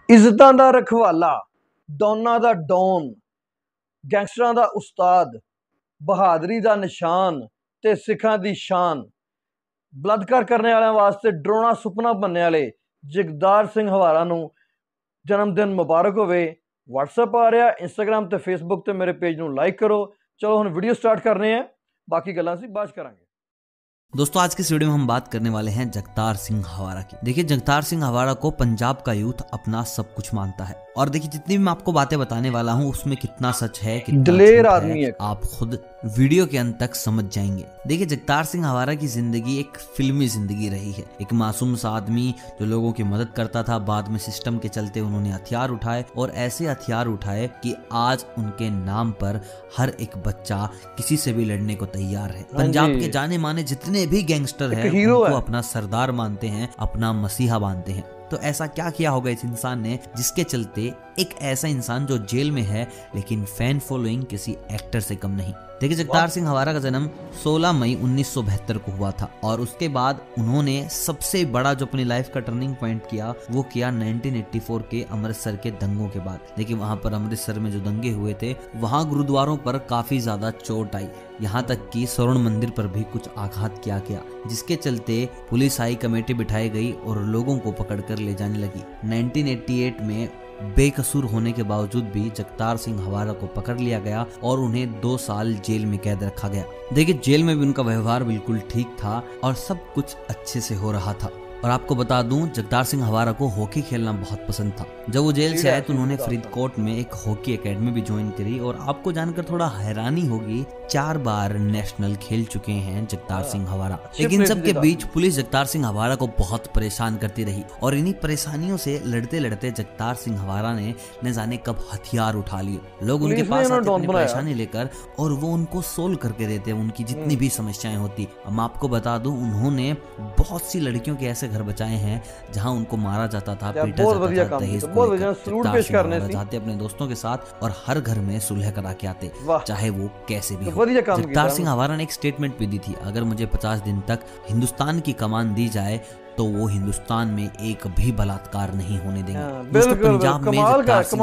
इज्जतां दा रखवाला, डॉनां दा डॉन, गैंगस्टरां दा उस्ताद, बहादरी दा निशान ते सिखां दी शान, बलात्कार करने वाले वास्ते डराउना सुपना बनने वाले जगदार सिंह हवारा नूं जन्मदिन मुबारक होवे। व्हाट्सएप आ रहा, इंस्टाग्राम ते फेसबुक ते मेरे पेज नूं लाइक करो। चलो हुण वीडियो स्टार्ट करने हैं, बाकी गल्लां असीं बाद च करांगे। दोस्तों आज के इस वीडियो में हम बात करने वाले हैं जगतार सिंह हवारा की। देखिए जगतार सिंह हवारा को पंजाब का यूथ अपना सब कुछ मानता है और देखिए जितनी भी मैं आपको बातें बताने वाला हूँ उसमें कितना सच है कितना दिलेर आदमी है, आप खुद वीडियो के अंत तक समझ जाएंगे। देखिए जगतार सिंह हवारा की जिंदगी एक फिल्मी जिंदगी रही है। एक मासूम सा आदमी जो लोगों की मदद करता था, बाद में सिस्टम के चलते उन्होंने हथियार उठाए और ऐसे हथियार उठाए कि आज उनके नाम पर हर एक बच्चा किसी से भी लड़ने को तैयार है। पंजाब के जाने माने जितने भी गैंगस्टर हैं उनको अपना सरदार मानते हैं, अपना मसीहा मानते हैं। तो ऐसा क्या किया होगा इस इंसान ने जिसके चलते एक ऐसा इंसान जो जेल में है लेकिन फैन फॉलोइंग किसी एक्टर से कम नहीं। देखिए जगतार सिंह हवारा का जन्म 16 मई 1972 को हुआ था और उसके बाद उन्होंने सबसे बड़ा जो अपनी लाइफ का टर्निंग पॉइंट किया वो किया 1984 के अमृतसर के दंगों के बाद। देखिए वहां पर अमृतसर में जो दंगे हुए थे वहां गुरुद्वारों पर काफी ज्यादा चोट आई, यहाँ तक कि स्वर्ण मंदिर पर भी कुछ आघात किया गया, जिसके चलते पुलिस आई, कमेटी बिठाई गई और लोगों को पकड़कर ले जाने लगी। 1988 में बेकसूर होने के बावजूद भी जगतार सिंह हवारा को पकड़ लिया गया और उन्हें 2 साल जेल में कैद रखा गया। देखिए जेल में भी उनका व्यवहार बिल्कुल ठीक था और सब कुछ अच्छे से हो रहा था। और आपको बता दूं जगतार सिंह हवारा को हॉकी खेलना बहुत पसंद था। जब वो जेल से आए तो उन्होंने फरीदकोट में एक हॉकी एकेडमी भी ज्वाइन करी और आपको जानकर थोड़ा हैरानी होगी 4 बार नेशनल खेल चुके हैं जगतार सिंह हवारा। लेकिन सबके बीच पुलिस जगतार सिंह हवारा को बहुत परेशान करती रही और इन्हीं परेशानियों से लड़ते लड़ते जगतार सिंह हवारा ने न जाने कब हथियार उठा लिए। लोग उनके पास आते अपनी परेशानी लेकर और वो उनको सोल्व करके देते उनकी जितनी भी समस्याएं होती। मैं आपको बता दूं उन्होंने बहुत सी लड़कियों के ऐसे घर बचाए हैं जहां उनको मारा जाता था, पीटा जाता था, दहेज को लेकर जाते अपने दोस्तों के साथ और हर घर में सुलह करा के आते चाहे वो कैसे भी हो। जगतार सिंह हवारा ने एक स्टेटमेंट भी दी थी, अगर मुझे 50 दिन तक हिंदुस्तान की कमान दी जाए तो वो हिंदुस्तान में एक भी बलात्कार नहीं होने देंगे। तो पंजाब में जगतार सिंह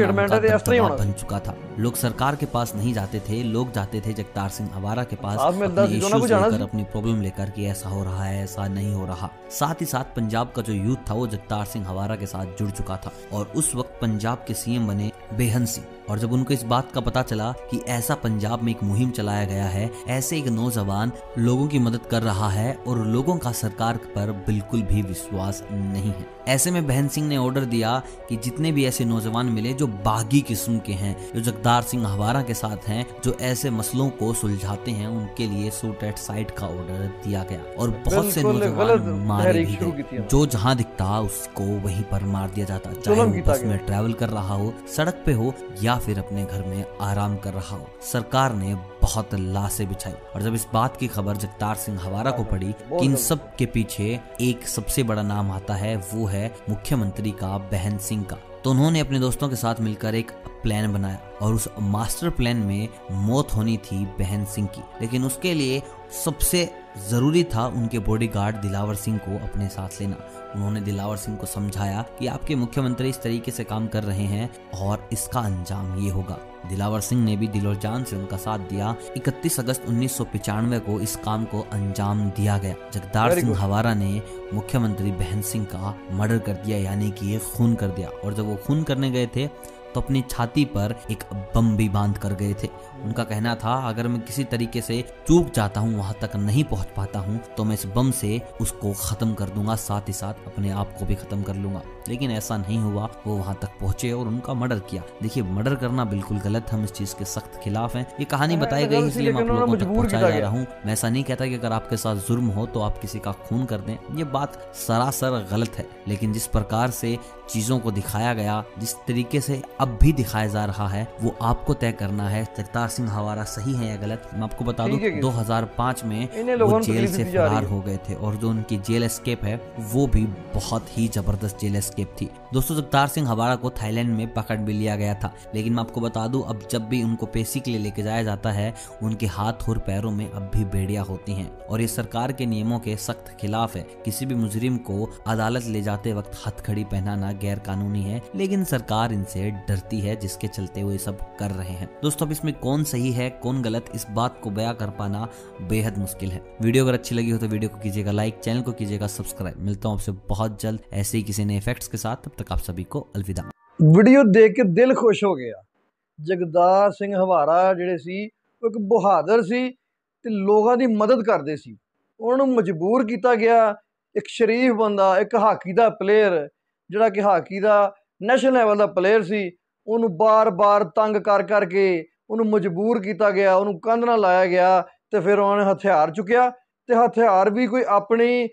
हवारा बन चुका था। लोग सरकार के पास नहीं जाते थे, लोग जाते थे जगतार सिंह हवारा के पास अपने इश्यूज लेकर, अपनी प्रॉब्लम लेकर कि ऐसा हो रहा है, ऐसा नहीं हो रहा। साथ ही साथ पंजाब का जो यूथ था वो जगतार सिंह हवारा के साथ जुड़ चुका था और उस वक्त पंजाब के सीएम बने बेहन सिंह। और जब उनको इस बात का पता चला कि ऐसा पंजाब में एक मुहिम चलाया गया है, ऐसे एक नौजवान लोगों की मदद कर रहा है और लोगों का सरकार पर बिल्कुल भी विश्वास नहीं है, ऐसे में बेहन सिंह ने ऑर्डर दिया कि जितने भी ऐसे नौजवान मिले जो बागी किस्म के हैं, जो जगतार सिंह हवारा के साथ हैं, जो ऐसे मसलों को सुलझाते हैं, उनके लिए शूट एट साइट का ऑर्डर दिया गया और बहुत से नौजवान मारे भी गए। जो जहां दिखता उसको वहीं पर मार दिया जाता, चाहे वो बस में ट्रैवल कर रहा हो, सड़क पे हो या फिर अपने घर में आराम कर रहा हो। सरकार ने बहुत लाशें बिछाई और जब इस बात की खबर जगतार सिंह हवारा को पड़ी कि इन सब के पीछे एक सबसे बड़ा नाम आता है, वो है मुख्यमंत्री का बेहन सिंह का, तो उन्होंने अपने दोस्तों के साथ मिलकर एक प्लान बनाया और उस मास्टर प्लान में मौत होनी थी बेहन सिंह की। लेकिन उसके लिए सबसे जरूरी था उनके बॉडीगार्ड दिलावर सिंह को अपने साथ लेना। उन्होंने दिलावर सिंह को समझाया कि आपके मुख्यमंत्री इस तरीके से काम कर रहे हैं और इसका अंजाम ये होगा। दिलावर सिंह ने भी दिलो जान से उनका साथ दिया। 31 अगस्त 1995 को इस काम को अंजाम दिया गया। जगतार सिंह हवारा ने मुख्यमंत्री बेहन सिंह का मर्डर कर दिया, यानी कि ये खून कर दिया। और जब वो खून करने गए थे तो अपनी छाती पर एक बम भी बांध कर गए थे। उनका कहना था अगर मैं किसी तरीके से चूक जाता हूँ, वहां तक नहीं पहुंच पाता हूँ, तो मैं इस बम से उसको खत्म कर दूंगा, साथ ही साथ अपने आप को भी खत्म कर लूंगा। लेकिन ऐसा नहीं हुआ, वो वहां तक पहुंचे और उनका मर्डर किया। देखिए मर्डर करना बिल्कुल गलत, हम इस चीज के सख्त खिलाफ हैं। ये कहानी बताई गई इसलिए मैं आप लोगों तक पहुंचाया जा रहा हूँ। मैं ऐसा नहीं कहता कि अगर आपके साथ जुर्म हो तो आप किसी का खून कर दें, ये बात सरासर गलत है। लेकिन जिस प्रकार से चीजों को दिखाया गया, जिस तरीके से अब भी दिखाया जा रहा है वो आपको तय करना है। जगतार सिंह हवारा सही है या गलत। मैं आपको बता दूं 2005 में वो जेल से फरार हो गए थे और जो उनकी जेल एस्केप है वो भी बहुत ही जबरदस्त जेल एस्केप थी। दोस्तों जगतार सिंह हवारा को थाईलैंड में पकड़ भी लिया गया था, लेकिन मैं आपको बता दूं अब जब भी उनको पेशी के लिए लेके जाया जाता है उनके हाथ और पैरों में अब भी बेड़ियां होती हैं और ये सरकार के नियमों के सख्त खिलाफ है। किसी भी मुजरिम को अदालत ले जाते वक्त हथकड़ी पहनाना गैर कानूनी है, लेकिन सरकार इनसे डरती है जिसके चलते वो ये सब कर रहे हैं। दोस्तों अब इसमें कौन सही है कौन गलत इस बात को बयां कर पाना बेहद मुश्किल है। वीडियो अगर अच्छी लगी हो तो वीडियो को कीजिएगा लाइक, चैनल को कीजिएगा सब्सक्राइब। मिलता हूं आपसे बहुत जल्द ऐसे ही किसी नए फैक्ट्स के साथ। तब तक आप सभी को अलविदा। वीडियो देख के दिल खुश हो गया। ਜਗਤਾਰ ਸਿੰਘ ਹਵਾਰਾ ਜਿਹੜੇ ਸੀ ਉਹ ਇੱਕ ਬਹਾਦਰ ਸੀ ਤੇ ਲੋਕਾਂ ਦੀ ਮਦਦ ਕਰਦੇ ਸੀ। ਉਹਨਾਂ ਨੂੰ ਮਜਬੂਰ ਕੀਤਾ ਗਿਆ। ਇੱਕ ਸ਼ਰੀਫ ਬੰਦਾ, ਇੱਕ ਹਾਕੀ ਦਾ ਪਲੇਅਰ ਜਿਹੜਾ ਕਿ ਹਾਕੀ ਦਾ ਨੈਸ਼ਨਲ ਲੈਵਲ ਦਾ ਪਲੇਅਰ ਸੀ, ਉਹਨੂੰ ਬਾਰ-ਬਾਰ ਤੰਗ ਕਰ ਕਰਕੇ ਉਹਨੂੰ ਮਜਬੂਰ ਕੀਤਾ ਗਿਆ, ਉਹਨੂੰ ਕੰਧ ਨਾਲ ਲਾਇਆ ਗਿਆ ਤੇ ਫਿਰ ਉਹਨਾਂ ਨੇ ਹਥਿਆਰ ਚੁੱਕਿਆ ਤੇ ਹਥਿਆਰ ਵੀ ਕੋਈ ਆਪਣੀ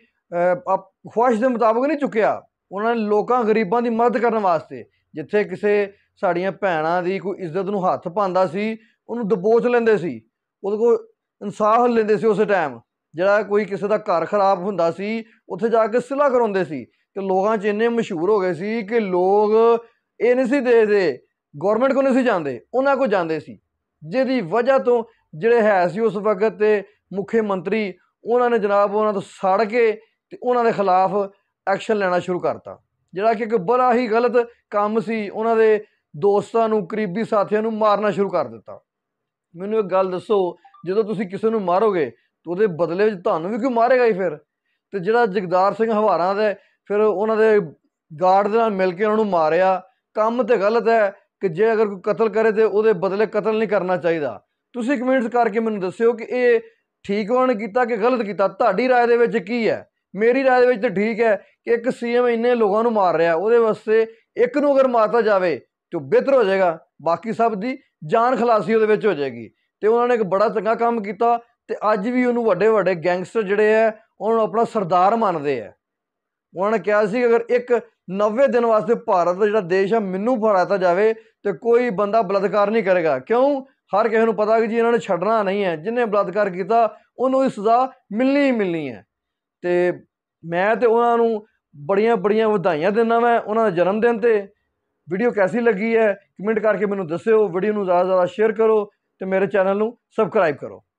ਖੁਆਇਸ਼ ਦੇ ਮੁਤਾਬਕ ਨਹੀਂ ਚੁੱਕਿਆ। ਉਹਨਾਂ ਨੇ ਲੋਕਾਂ ਗਰੀਬਾਂ ਦੀ ਮਦਦ ਕਰਨ ਵਾਸਤੇ, ਜਿੱਥੇ ਕਿਸੇ ਸਾਡੀਆਂ ਭੈਣਾਂ ਦੀ ਕੋਈ ਇੱਜ਼ਤ ਨੂੰ ਹੱਥ ਪਾਉਂਦਾ ਸੀ ਉਹਨੂੰ ਦਬੋਚ ਲੈਂਦੇ ਸੀ, ਉਹਦੇ ਕੋਲ ਇਨਸਾਫ ਲੈਂਦੇ ਸੀ। ਉਸੇ ਟਾਈਮ ਜਿਹੜਾ ਕੋਈ ਕਿਸੇ ਦਾ ਘਰ ਖਰਾਬ ਹੁੰਦਾ ਸੀ ਉੱਥੇ ਜਾ ਕੇ ਸਿਲਾ ਕਰਾਉਂਦੇ ਸੀ ਤੇ ਲੋਕਾਂ 'ਚ ਇੰਨੇ ਮਸ਼ਹੂਰ ਹੋ ਗਏ ਸੀ ਕਿ ਲੋਕ ਇਹ ਨਹੀਂ ਸੀ ਦੇਖਦੇ, ਗੌਰਮੈਂਟ ਕੋਲ ਨਹੀਂ ਸੀ ਜਾਂਦੇ, ਉਹਨਾਂ ਕੋਲ ਜਾਂਦੇ ਸੀ, ਜਿਹਦੀ ਵਜ੍ਹਾ ਤੋਂ ਜਿਹੜੇ ਹੈ ਸੀ ਉਸ ਵਕਤ ਤੇ ਮੁੱਖ ਮੰਤਰੀ ਉਹਨਾਂ ਨੇ ਜਨਾਬ ਉਹਨਾਂ ਤੋਂ ਸੜ ਕੇ ਤੇ ਉਹਨਾਂ ਦੇ ਖਿਲਾਫ ਐਕਸ਼ਨ ਲੈਣਾ ਸ਼ੁਰੂ ਕਰਤਾ, ਜਿਹੜਾ ਕਿ ਇੱਕ ਬੜਾ ਹੀ ਗਲਤ ਕੰਮ ਸੀ। ਉਹਨਾਂ ਦੇ ਦੋਸਤਾਂ ਨੂੰ, ਕਰੀਬੀ ਸਾਥੀਆਂ ਨੂੰ ਮਾਰਨਾ ਸ਼ੁਰੂ ਕਰ ਦਿੱਤਾ। ਮੈਨੂੰ ਇੱਕ ਗੱਲ ਦੱਸੋ, ਜਦੋਂ ਤੁਸੀਂ ਕਿਸੇ ਨੂੰ ਮਾਰੋਗੇ ਤਾਂ ਉਹਦੇ ਬਦਲੇ ਵਿੱਚ ਤੁਹਾਨੂੰ ਵੀ ਕੋਈ ਮਾਰੇਗਾ ਹੀ ਫਿਰ। ਤੇ ਜਿਹੜਾ ਜਗਤਾਰ ਸਿੰਘ ਹਵਾਰਾ ਦੇ ਫਿਰ ਉਹਨਾਂ ਦੇ ਗਾਰਡ ਦੇ ਨਾਲ ਮਿਲ ਕੇ ਉਹਨਾਂ ਨੂੰ ਮਾਰਿਆ, ਕੰਮ ਤੇ ਗਲਤ ਹੈ ਕਿ ਜੇ ਅਗਰ ਕੋਈ ਕਤਲ ਕਰੇ ਤੇ ਉਹਦੇ ਬਦਲੇ ਕਤਲ ਨਹੀਂ ਕਰਨਾ ਚਾਹੀਦਾ। ਤੁਸੀਂ ਕਮੈਂਟਸ ਕਰਕੇ ਮੈਨੂੰ ਦੱਸਿਓ ਕਿ ਇਹ ਠੀਕ ਉਹਨਾਂ ਨੇ ਕੀਤਾ ਕਿ ਗਲਤ ਕੀਤਾ। ਤੁਹਾਡੀ ਰਾਏ ਦੇ ਵਿੱਚ ਕੀ ਹੈ? ਮੇਰੀ ਰਾਏ ਦੇ ਵਿੱਚ ਤਾਂ ਠੀਕ ਹੈ ਕਿ ਇੱਕ ਸੀਐਮ ਇੰਨੇ ਲੋਕਾਂ ਨੂੰ ਮਾਰ ਰਿਹਾ, ਉਹਦੇ ਵਾਸਤੇ ਇੱਕ ਨੂੰ ਅਗਰ ਮਾਰਤਾ ਜਾਵੇ ਤਾਂ ਬਿਹਤਰ ਹੋ ਜਾਏਗਾ, ਬਾਕੀ ਸਭ ਦੀ ਜਾਨ ਖਲਾਸੀ ਉਹਦੇ ਵਿੱਚ ਹੋ ਜਾਏਗੀ। ਤੇ ਉਹਨਾਂ ਨੇ ਇੱਕ ਬੜਾ ਚੰਗਾ ਕੰਮ ਕੀਤਾ ਤੇ ਅੱਜ ਵੀ ਉਹਨੂੰ ਵੱਡੇ ਵੱਡੇ ਗੈਂਗਸਟਰ ਜਿਹੜੇ ਹੈ ਉਹਨਾਂ ਨੂੰ ਆਪਣਾ ਸਰਦਾਰ ਮੰਨਦੇ ਹੈ। ਉਹਨਾਂ ਨੇ ਕਿਹਾ ਸੀ ਅਗਰ ਇੱਕ 90 ਦਿਨ ਵਾਸਤੇ ਭਾਰਤ ਦਾ ਜਿਹੜਾ ਦੇਸ਼ ਹੈ ਮੈਨੂੰ ਫੜਾਤਾ ਜਾਵੇ ਤੇ ਕੋਈ ਬੰਦਾ ਬਲਾਤਕਾਰ ਨਹੀਂ ਕਰੇਗਾ। ਕਿਉਂ? ਹਰ ਕਿਸੇ ਨੂੰ ਪਤਾ ਕਿ ਜੀ ਇਹਨਾਂ ਨੇ ਛੱਡਣਾ ਨਹੀਂ ਹੈ, ਜਿਹਨੇ ਬਲਾਤਕਾਰ ਕੀਤਾ ਉਹਨੂੰ ਇਹ ਸਜ਼ਾ ਮਿਲਣੀ ਹੀ ਮਿਲਣੀ ਹੈ। ਤੇ ਮੈਂ ਤੇ ਉਹਨਾਂ ਨੂੰ ਬੜੀਆਂ ਬੜੀਆਂ ਵਧਾਈਆਂ ਦਿੰਦਾ ਮੈਂ ਉਹਨਾਂ ਦੇ ਜਨਮ ਦਿਨ ਤੇ। ਵੀਡੀਓ ਕੈਸੀ ਲੱਗੀ ਹੈ ਕਮੈਂਟ ਕਰਕੇ ਮੈਨੂੰ ਦੱਸਿਓ। ਵੀਡੀਓ ਨੂੰ ਜ਼ਿਆਦਾ ਤੋਂ ਜ਼ਿਆਦਾ ਸ਼ੇਅਰ ਕਰੋ ਤੇ ਮੇਰੇ ਚੈਨਲ ਨੂੰ ਸਬਸਕ੍ਰਾਈਬ ਕਰੋ।